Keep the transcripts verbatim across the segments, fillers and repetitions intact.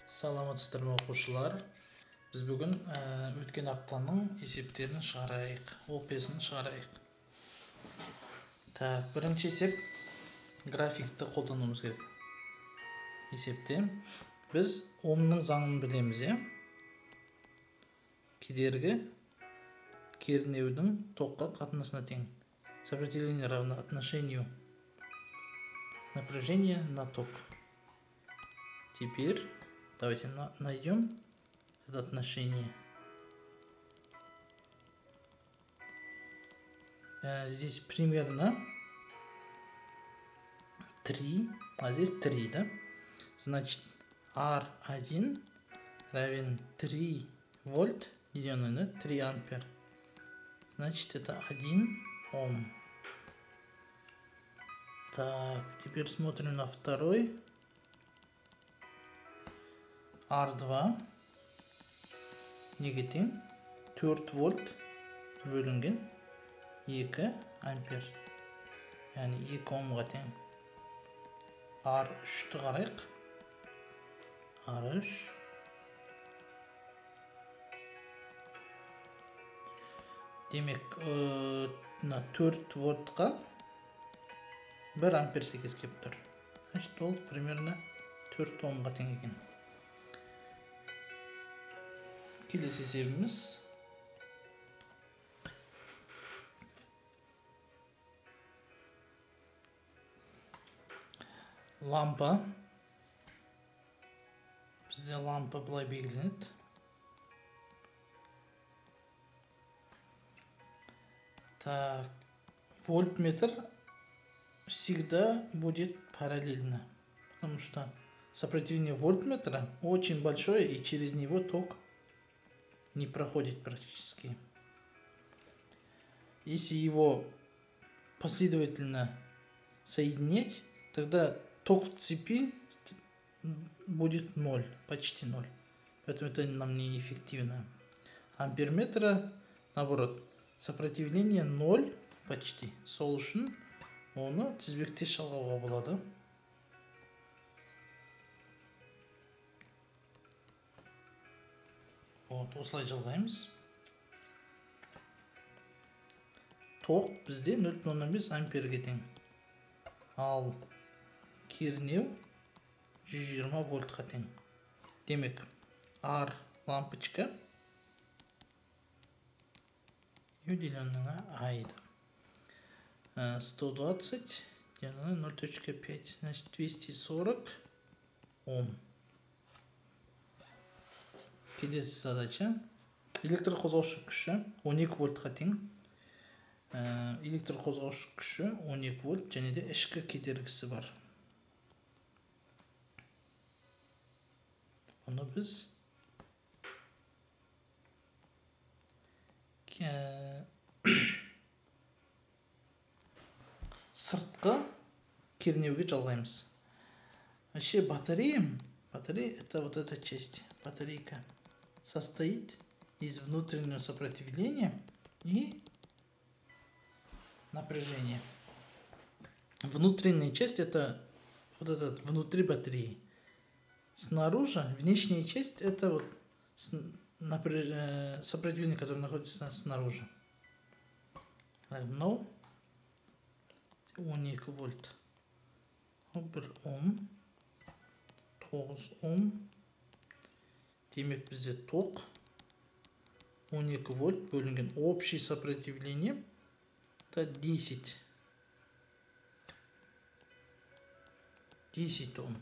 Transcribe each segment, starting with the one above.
Саламатсыздар ма оқушылар? Біз бүгін өткен аптаның есептерін шығарайық, опесін шығарайық. Так, бірінші есеп графикті қолдануымыз керек. Есепте біз омның заңын білеміз, е? Кедергі кернеудің тоққа қатынасына тең. Сопротивление равно отношению напряжения на ток. Теперь давайте найдем это отношение. Здесь примерно три, а здесь три, да? Значит, ар один равен три вольт, деленное на три ампер. Значит, это один ом. Так, теперь смотрим на второй. ар два неге тең? төрт вольт бөлінген екі ампер. Яғни екі омға тең. ар үшті қарайық. ар үш. Демек, төрт вольтқа бір ампер сәйкес келіп тұр. Значит, ол примерно төрт омға тең екен. Келесі есебіміз лампа. Бізде лампа былай белгіленеді. Так, вольтметр всегда будет параллельно, потому что сопротивление вольтметра очень большое, и через него ток не проходит практически. Если его последовательно соединять, тогда ток в цепи будет ноль, почти ноль. Поэтому это нам неэффективно. Амперметра, наоборот, сопротивление ноль почти. Сол үшін оны тізбекте шалғауға болады. Вот, осылай жалғаймыз. Ток бізде нөл бүтін оннан бес амперге тең. Ал кернеу жүз жиырма вольтқа тең. Демек, ар лампочка деленное на ай. сто двадцать деленное на ноль целых пять. Значит, двести сорок ом. Келесі задача. Электр қозғаушы күші он екі вольтқа тең. Электр қозғаушы күші он екі вольт, және де ішкі кедергісі бар. Оны біз сыртқы кернеуге жалғаймыз. Вообще батарея, батарея это вот эта часть. Батарейка состоит из внутреннего сопротивления и напряжения. Внутренняя часть это вот этот внутри батареи. Снаружи внешняя часть это вот напряж... сопротивление, которое находится снаружи. Но он екі вольт. бір ом, тоғыз ом. Демек бізде ток он екі вольт бөлінген. Общее сопротивление это десять. десять ом.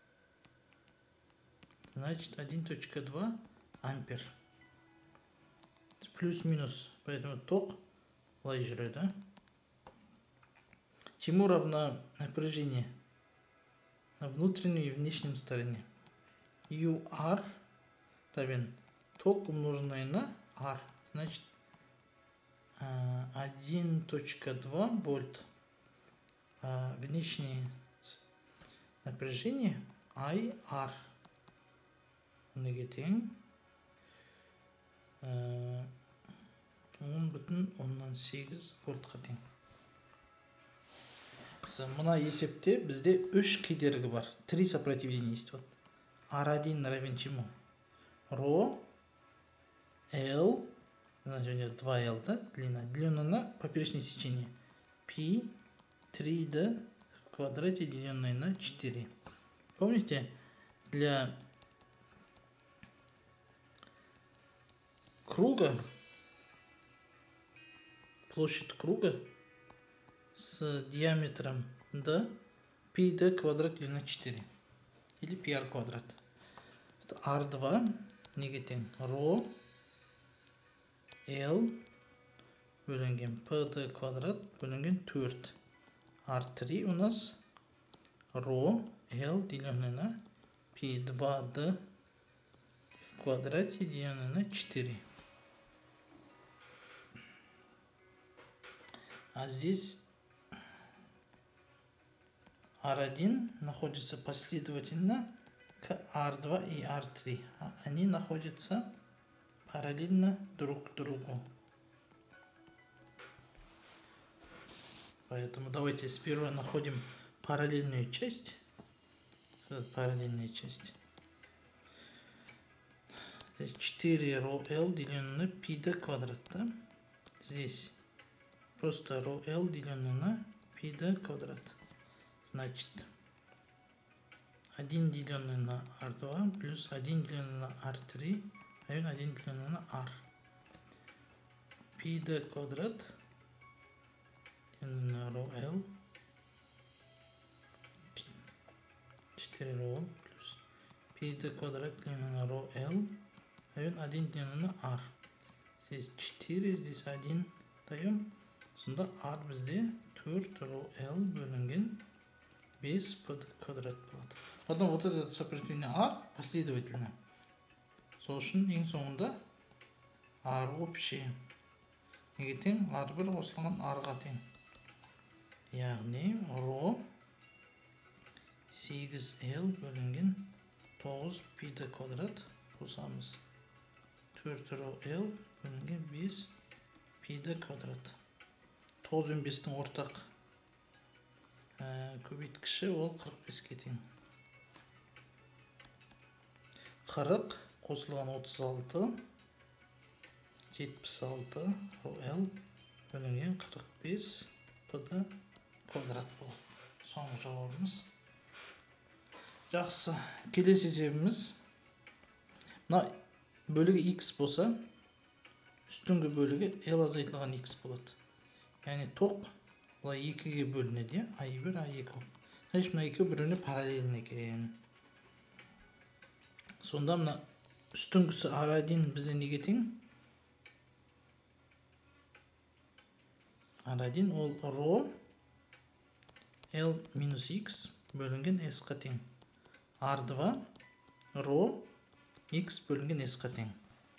Значит, один целых два ампер. Плюс-минус. Поэтому ток былай жүреді, да? Чему равно напряжение на внутренней и внешнем стороне? ю ар равен ток умноженное на R. Значит, один целых два вольт. А внешнее напряжение ай ар. Неге тең? он бүтін оннан сегіз вольтқа тең. Мына есепте бізде үш кедергі бар. Три сопротивления есть. Вот. ар один равен чему? Ро L, значит, у него два L, да, длина. Длина на поперечное сечение. Пи три d в квадрате, деленное на четыре. Помните, для круга, площадь круга с диаметром d, пи d квадрат деленное на четыре. Или пи ар квадрат. ар два неге тең? Ро L бөлінген пд квадрат бөлінген төрт. ар три у нас ро L деленное на пи два d в квадрате деленное на четыре. А здесь ар один находится последовательно к ар два и ар три. Они находятся параллельно друг другу. Поэтому давайте сперва находим параллельную часть. Параллельная часть. четыре ро L деленное на пи d квадрат. Да? Здесь просто ро L деленное на пи d квадрат. Значит, один деленное на ар два плюс один деленное на ар три равен один деленное на r. Пи d квадрат деленное на ро L. четыре ро L плюс пи d квадрат деленное на ро L равен один деленное на r. Здесь четыре, здесь один даем. Сонда r бізде төрт ро L бөлінген бес пд квадрат болады. Потом вот это сопротивление r последовательно. Сол үшін ең соңында r общее неге тең? ар бір қосылған r-ға тең. Яғни ро сегіз L бөлінген тоғыз пи d квадрат қосамыз. төрт ро L бөлінген бес пи d квадрат. тоғыз бен бестің ортақ көбейткіші ол қырық беске тең. қырық қосылған отыз алты, жетпіс алты ро L бөлінген қырық бес пд квадрат болады. Соңғы жауабымыз. Жақсы. Келесі есебіміз. Мына бөлігі x болса, үстіңгі бөлігі L азайтылған x болады. Яғни тоқ бұлай екіге бөлінеді, ай бір, ай екі. Значит, мына екеуі біріне параллельно екен. Сонда мына үстіңгісі ар один бізде неге тең? ар один ол ро L минус x бөлінген s-қа тең. ар два ро x бөлінген s-қа тең.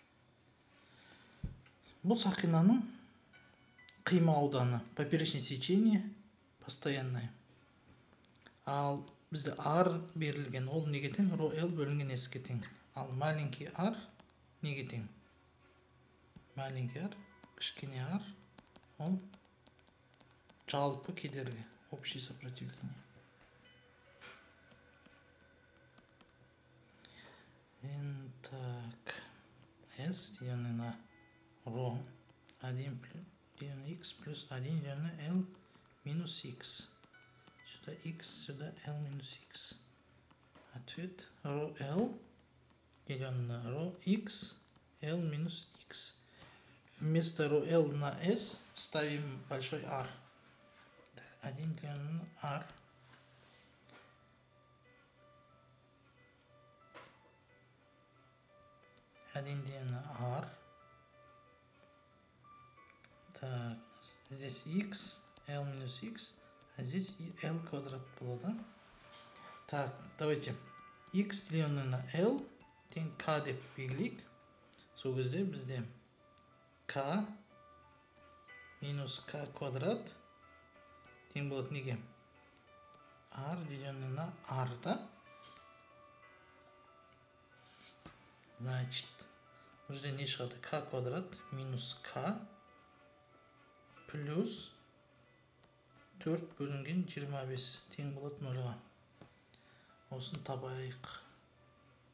Бұл сақинаның қима ауданы, поперечное сечение постоянное. Ал бізде r берілген, ол неге тең? Ро L бөлінген s-ке тең. Ал маленький r неге тең? Маленький r, кішкене r, ол жалпы кедергі, общее сопротивление. Так, s деленное на ро один деленное x плюс один деленное L минус x. Сюда x, сюда L минус x. Ответ ро L деленное на ро x, L минус x. Вместо ро L на s ставим большой r. один деленное на r. один деленное на r. Так, здесь x, L минус x, а здесь L квадрат было, да? Так, давайте. X деленное на L тең k деп белгілейік. Сол кезде бізде k минус k квадрат тең болады неге? R деленное на R, да? Значит, бұл жерде не шығады? K квадрат минус k плюс төрт бөлінген жиырма бес тең болады нөлға. Осын табайық.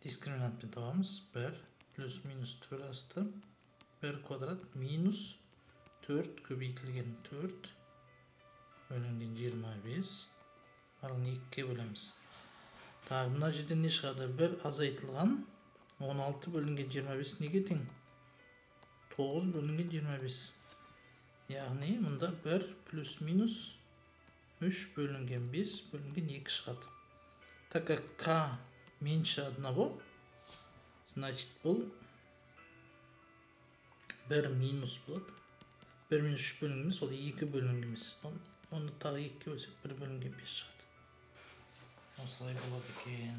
дискриминантпен табамыз. бір плюс минус төрт асты бір квадрат минус төрт көбейтілген төрт бөлінген жиырма бес барлығын екіге бөлеміз. Так, мына жерден не шығады? бір азайтылған он алты бөлінген жиырма бес неге тең? тоғыз бөлінген жиырма бес. Яғни мұнда бір плюс минус үш бөлінген бес бөлінген екі шығады. Так как k меньше одного, значит бұл бір минус болады. бір минус үш бөлінген емес, ол екі бөлінген емес. Оны тағы екіге бөлсек бір бөлінген бес шығады. Осылай болады екен.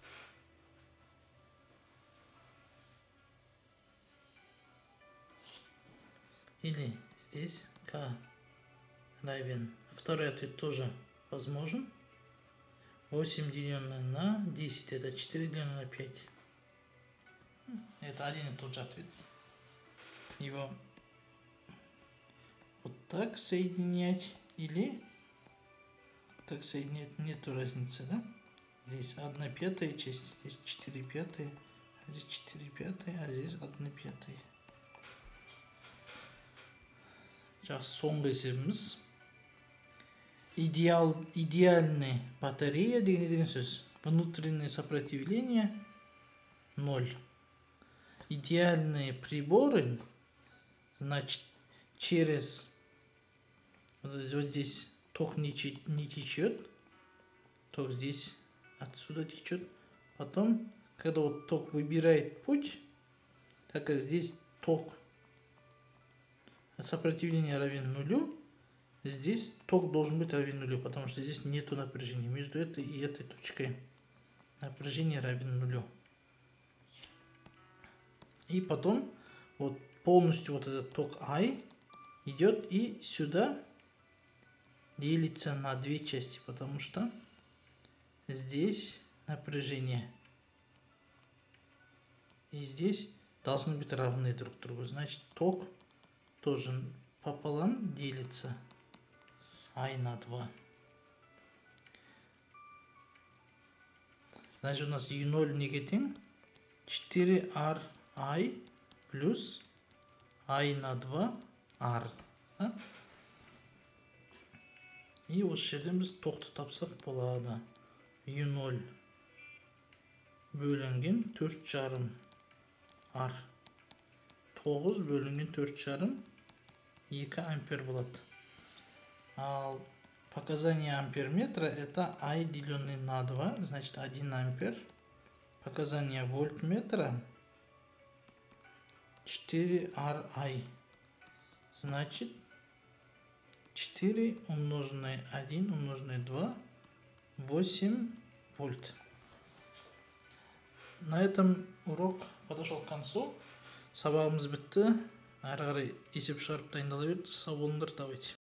Или здесь k равен. Второй ответ тоже возможен. восемь деленное на десять, это четыре деленное на пять. Это один и тот же ответ. Его вот так соединять или так соединять, нету разницы, да? Здесь одна пятая часть, здесь четыре пятые, а здесь четыре пятые, а здесь одна пятая. Сейчас соңғы есебіміз. Идеал, идеальная батарея деген сөз. Внутреннее сопротивление ноль. Идеальные приборы, значит, через вот здесь ток не, не течет, ток здесь отсюда течет. Потом, когда вот ток выбирает путь, так как здесь ток сопротивление равен нулю, здесь ток должен быть равен нулю, потому что здесь нету напряжения. Между этой и этой точкой напряжение равен нулю. И потом вот полностью вот этот ток I идет и сюда делится на две части, потому что здесь напряжение и здесь должны быть равны друг другу. Значит, ток тоже пополам делится I на два. Значит, у нас ю ноль неге тең? четыре ар I плюс I на два R. Да? И осы жерден біз тоқты тапсақ болады. ю ноль бөлінген төрт жарым R. тоғыз бөлінген төрт жарым екі ампер болады. Ал показание амперметра это I деленный на два, значит один ампер. Показание вольтметра четыре ар ай. Значит четыре умноженное один умноженное два, восемь вольт. На этом урок подошел к концу. Сабағымыз бітті. Әрі қарай есеп шығарып дайындала берді. Сау болыңдар, давайте.